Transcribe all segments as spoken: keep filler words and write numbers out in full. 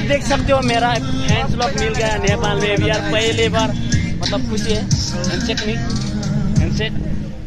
देख सकते हो मेरा फैंस लोग मिल गया नेपाल में भी यार, पहले बार मतलब खुशी है। हैंडशेक नहीं, हैंडशेक।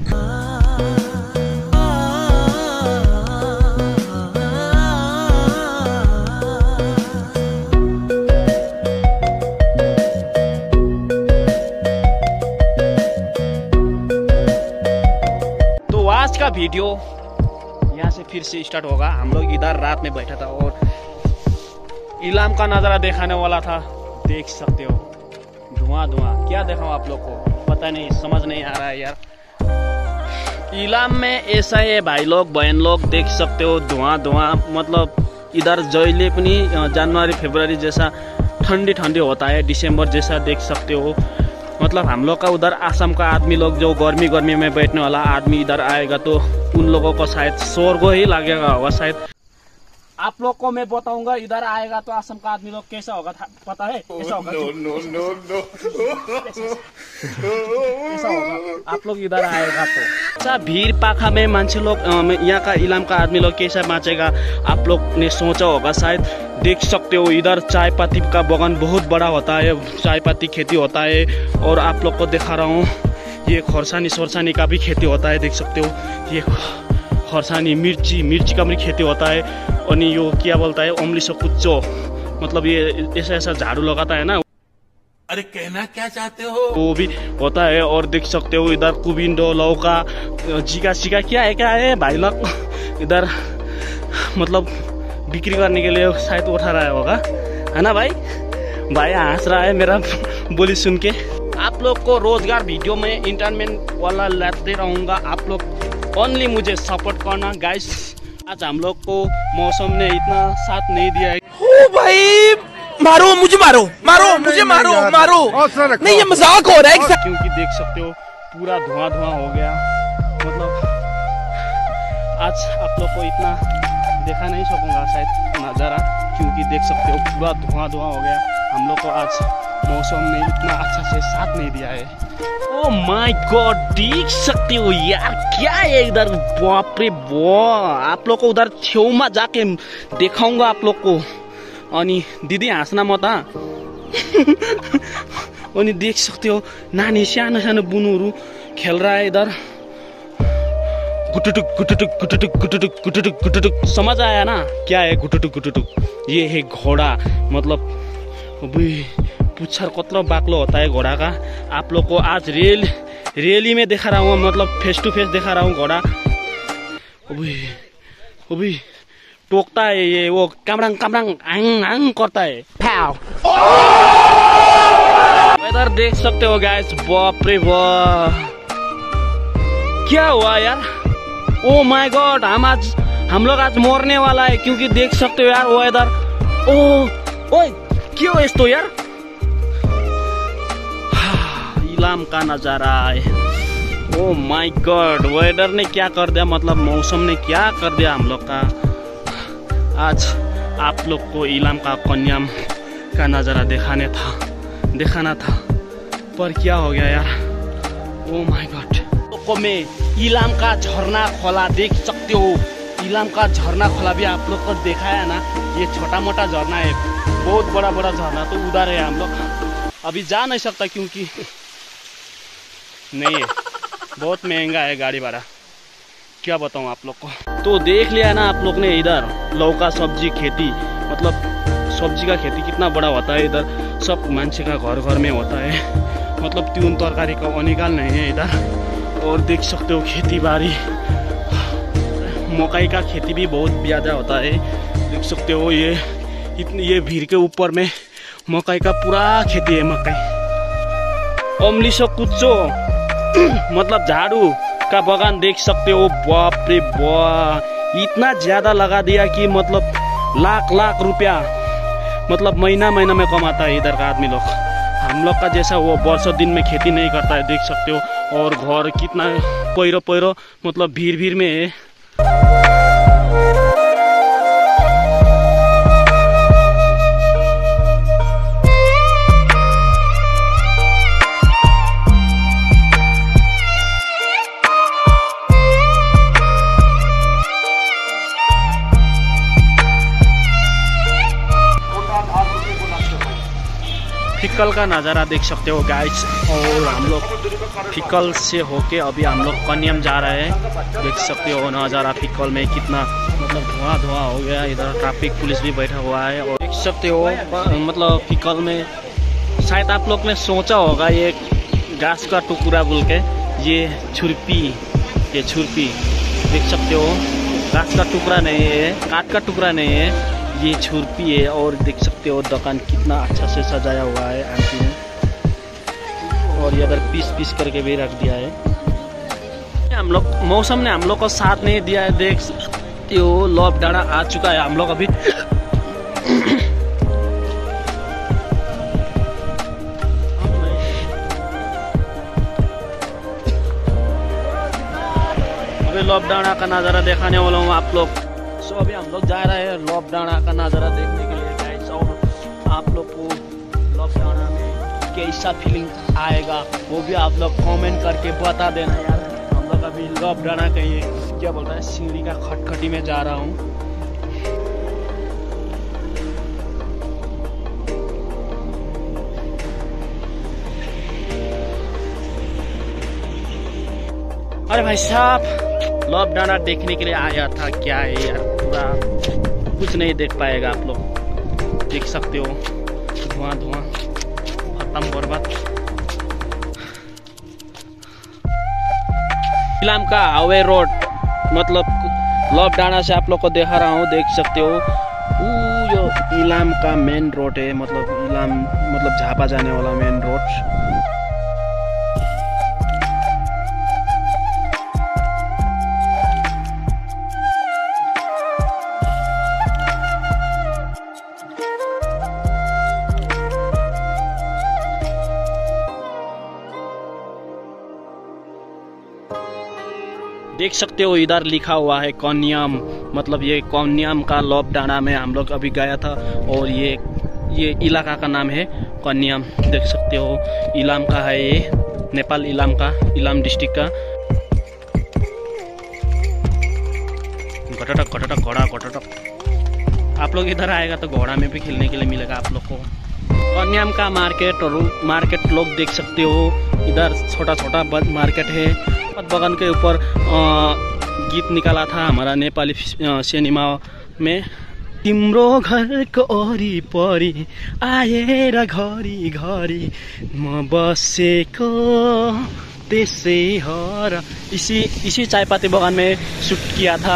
तो आज का वीडियो यहाँ से फिर से स्टार्ट होगा। हम लोग इधर रात में बैठा था और इलाम का नज़ारा दिखाने वाला था। देख सकते हो धुआं धुआं, क्या दिखाऊं आप लोग को, पता नहीं, समझ नहीं आ रहा है यार। इलाम में ऐसा है भाई लोग बहन लोग, देख सकते हो धुआं धुआं। मतलब इधर जैले पनि जनवरी फरवरी जैसा ठंडी ठंडी होता है, दिसंबर जैसा देख सकते हो। मतलब हम लोग का उधर आसाम का आदमी लोग जो गर्मी गर्मी में बैठने वाला आदमी इधर आएगा तो उन लोगों को शायद स्वर्ग ही लगेगा होगा शायद। आप लोग को मैं बताऊंगा इधर आएगा तो आसाम का आदमी लोग कैसा होगा, पता है कैसा होगा? No, no, no, no. कैसा होगा आप लोग इधर आएगा तो? अच्छा भीड़ पाखा में मान्छे लोग, यहाँ का इलाम का आदमी लोग कैसा बाँचेगा आप लोग ने सोचा होगा शायद। देख सकते हो इधर चाय पत्ती का बगान बहुत बड़ा होता है, चाय पत्ती खेती होता है। और आप लोग को दिखा रहा हूँ ये खोर्सानी सोरसानी का भी खेती होता है, देख सकते हो। ये खोर्सानी मिर्ची मिर्ची का भी खेती होता है। और यो क्या बोलता है ओमलिसो कुच्चो, मतलब ये ऐसा ऐसा झाड़ू लगाता है ना। अरे कहना क्या चाहते हो? वो भी होता है। और देख सकते हो इधर कुबिंडो लौका जीका सीका क्या है क्या है भाई लोग इधर मतलब बिक्री करने के लिए शायद उठा रहा होगा, है ना भाई? भाई हंस रहा है मेरा बोली सुन के। आप लोग को रोजगार वीडियो में इंटरटेनमेंट वाला लाते रहूंगा, आप लोग ओनली मुझे सपोर्ट करना गाइस। आज हम लोग को मौसम ने इतना साथ नहीं दिया है। ओ भाई मारो मुझे, मारो मारो मुझे, मारो मारो, नहीं ये मजाक हो रहा है। क्योंकि देख सकते हो पूरा धुआं धुआं हो गया। मतलब आज आप लोग को इतना देखा नहीं सकूंगा शायद नज़ारा, क्योंकि देख सकते हो पूरा धुआं धुआं हो गया। हम लोग को आज मौसम ने इतना अच्छा से साथ नहीं दिया है। ओ माय गॉड देख सकते हो यार क्या है इधर, बाप रे बाप। आप लोग को उधर छेउमा जाके दिखाऊंगा आप लोग को। अनि दीदी हाँस्न म त। अनि देख सकते हो नानी सानो सानो बुनुहरू खेल रहा है इधर। गुटुटुक गुटुटुक गुटुटुक गुटुटुक गुटुटुक गुटुटुक, समझ आया ना क्या है गुटुटुक गुटुटुक? ये है घोड़ा। मतलब पुच्छर कतरा बाक्लो होता है घोड़ा का। आप लोग को आज रेल रेली में दिखा रहा हूँ, मतलब फेस टू फेस दिखा रहा हूँ घोड़ा। अभी अभी टोकता है ये, वो कामरंग कामरंग आंग आंग करता है। इधर देख सकते हो गाइस, बाप रे बाप क्या हुआ यार। ओ माय गॉड हम आज हम लोग आज मरने वाला है, क्योंकि देख सकते हो यार वो इधर। ओ ओए क्यों है तो यार, इलाम का नजारा है। ओ माय गॉड वेदर ने क्या कर दिया, मतलब मौसम ने क्या कर दिया हम लोग का। आज आप लोग को इलाम का कन्याम का नजारा दिखाने था दिखाना था, पर क्या हो गया यार। ओ माय गॉड तो मैं इलाम का झरना खोला देख सकते हो। इलाम का झरना खोला भी आप लोग को दिखाया ना। ये छोटा मोटा झरना है, बहुत बड़ा बड़ा झरना तो उधर है। हम लोग अभी जा नहीं सकता क्योंकि नहीं है, बहुत महंगा है गाड़ी भाड़ा, क्या बताऊं आप लोग को। तो देख लिया ना आप लोग ने इधर लौका सब्जी खेती, मतलब सब्जी का खेती कितना बड़ा होता है इधर। सब मान्छे का घर घर में होता है, मतलब त्यों तरकारी का अनिकाल नहीं है इधर। और देख सकते हो खेती बाड़ी, मकई का खेती भी बहुत ज़्यादा होता है। देख सकते हो ये इतनी ये भीड़ के ऊपर में मकई का पूरा खेती है। मकई ओमलिसो कुच्चो मतलब झाड़ू का बगान देख सकते हो। बाप रे बाप इतना ज्यादा लगा दिया कि मतलब लाख लाख रुपया मतलब महीना महीना में कमाता है इधर का आदमी लोग। हम लोग का जैसा वो वर्षों दिन में खेती नहीं करता है, देख सकते हो। और घर कितना पैरो पैरो मतलब भीड़ भीड़ में है। फिक्कल का नज़ारा देख सकते हो गाइस। और हम लोग फिक्कल से होके अभी हम लोग कन्याम जा रहे हैं। देख सकते हो नज़ारा फिक्कल में कितना मतलब धुआं धुआं हो गया। इधर ट्रैफिक पुलिस भी बैठा हुआ है। और देख सकते हो मतलब फिक्कल में शायद आप लोग ने सोचा होगा ये घास का टुकड़ा बोल के, ये छुरपी, ये छुरपी देख सकते हो। घास का टुकड़ा नहीं है, काट का टुकड़ा नहीं है, ये छुरपी है। और देख सकते हो दुकान कितना अच्छा से सजाया हुआ है आंटी ने। और ये अगर पीस पीस करके भी रख दिया है। हम लोग मौसम ने हम लोग को साथ नहीं दिया है। देख सकते हो लॉकडाउन आ चुका है। हम लोग अभी अभी लॉकडाउन का नज़ारा दिखाने वाला हूँ आप लोग। सो अभी हम लोग जा रहे हैं लॉकडाउन का नज़ारा देखने के लिए गाइस। और आप लोग को लॉकडाउन में कैसा फीलिंग आएगा वो भी आप लोग कमेंट करके बता देना यार। हम लोग अभी लॉकडाउन का ये क्या बोलता है सीढ़ी का खटखटी में जा रहा हूँ। अरे भाई साहब लॉकडाउन देखने के लिए आया था, क्या है यार पूरा कुछ नहीं देख पाएगा आप लोग। देख सकते हो धुआं धुआं खत्म बर्बाद। इलाम का हाईवे रोड मतलब लॉकडाउन से आप लोग को दिखा रहा हूँ। देख सकते हो वो जो इलाम का मेन रोड है, मतलब इलाम मतलब झापा जाने वाला मेन रोड। देख सकते हो इधर लिखा हुआ है कन्याम, मतलब ये कन्याम का लॉकडाउन में हम लोग अभी गया था। और ये ये इलाका का नाम है कन्याम। देख सकते हो इलाम का है, ये नेपाल इलाम का, इलाम डिस्ट्रिक्ट का। घटटक घटटक घोड़ा घटटक। आप लोग इधर आएगा तो घोड़ा में भी खेलने के लिए मिलेगा आप लोग को। कन्याम का मार्केट और मार्केट लोग देख सकते हो। इधर छोटा छोटा मार्केट है। बगन के ऊपर गीत निकाला था हमारा नेपाली सिनेमा में। तिम्रो घरको वरिपरि आएर घरी घरी म बसेको त्यसै हर। इसी इसी चायपत्ती बगान में शूट किया था।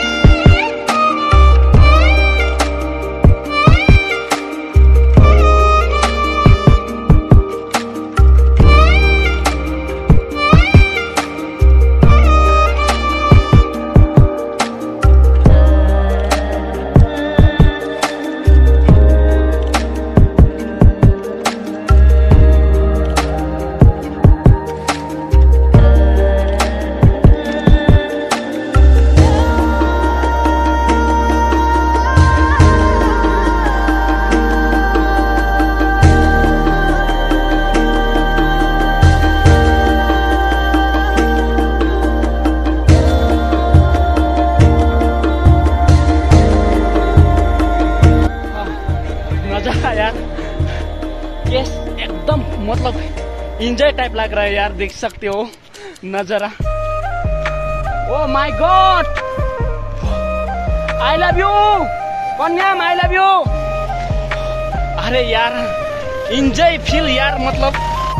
यस एकदम मतलब इंजॉय टाइप लग रहा है यार। देख सकते हो नजारा। Oh my God, I love you कन्याम, आई लव यू। अरे यार इंजॉय फील यार, मतलब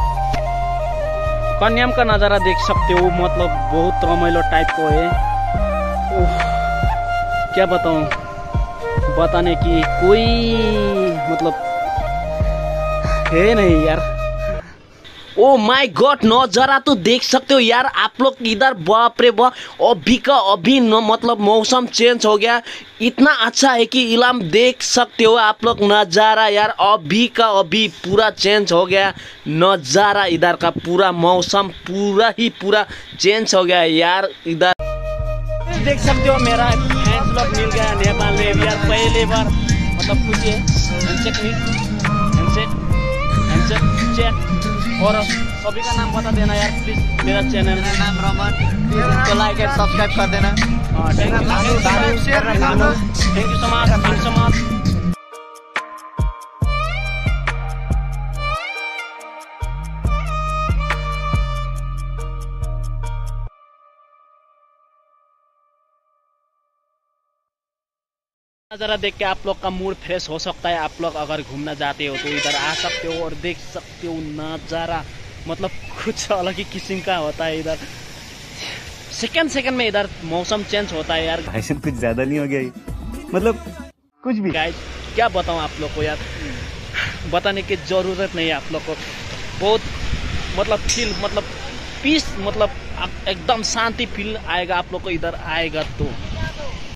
कन्याम का नजारा देख सकते हो, मतलब बहुत रमाइलो टाइप को है। ओह क्या बताऊं, बताने की कोई मतलब है नहीं यार। ओ माय गॉड नजारा तो देख सकते हो यार आप लोग इधर। बाप रे बाप, अभी का अभी न मतलब मौसम चेंज हो गया। इतना अच्छा है कि इलाम देख सकते हो आप लोग नज़ारा यार। अभी का अभी पूरा चेंज हो गया नज़ारा। इधर का पूरा मौसम पूरा ही पूरा चेंज हो गया यार। इधर देख सकते हो मेरा फैंस लोग मिल गया नेपाल में यार पहले बार, मतलब खुशी है। हैंडशेक नहीं, हैंडशेक हैंडशेक चेक। और सभी का नाम बता देना यार प्लीज। मेरा चैनल है नाम रमन, तो लाइक एंड सब्सक्राइब कर देना। हाँ thank you thank you so much, thank you so much. नज़ारा देख के आप लोग का मूड फ्रेश हो सकता है। आप लोग अगर घूमना जाते हो तो इधर आ सकते हो और देख सकते हो नज़ारा, मतलब कुछ अलग ही किस्म का होता है इधर। सेकंड सेकंड में इधर मौसम चेंज होता है यार। भाई कुछ ज्यादा नहीं हो गया ये? मतलब कुछ भी गाइस क्या बताऊं आप लोग को यार, बताने की जरूरत नहीं है आप लोग को। बहुत मतलब फील मतलब पीस मतलब एकदम शांति फील आएगा आप लोग को इधर आएगा तो।